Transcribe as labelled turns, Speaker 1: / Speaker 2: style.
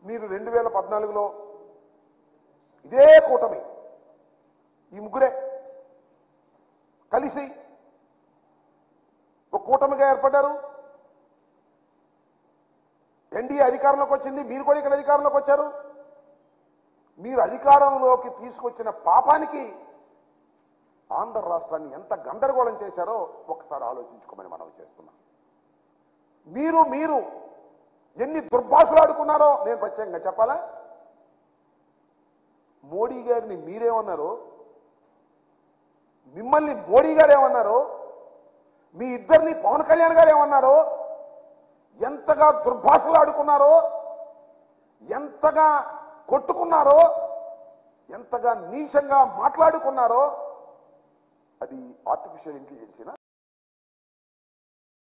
Speaker 1: మీరు 2014లో ఇదే కూటమి ఈ ముగ్గురే కలిసి ఒక కూటమిగా ఏర్పడ్డారు. ఎన్డీఏ అధికారంలోకి వచ్చింది, మీరు కూడా ఇక్కడ అధికారంలోకి వచ్చారు. మీరు అధికారంలోకి తీసుకొచ్చిన పాపానికి ఆంధ్ర రాష్ట్రాన్ని ఎంత గందరగోళం చేశారో ఒకసారి ఆలోచించుకోమని మనం చేస్తున్నాం. మీరు ఎన్ని దుర్భాషలు ఆడుకున్నారో నేను ప్రత్యేకంగా చెప్పాలా? మోడీ గారిని మీరేమన్నారు, మిమ్మల్ని మోడీ గారు ఏమన్నారు, మీ ఇద్దరిని పవన్ కళ్యాణ్ గారు ఏమన్నారు, ఎంతగా దుర్భాషలు ఆడుకున్నారో, ఎంతగా కొట్టుకున్నారో, ఎంతగా నీచంగా మాట్లాడుకున్నారో అది ఆర్టిఫిషియల్ ఇంటెలిజెన్స్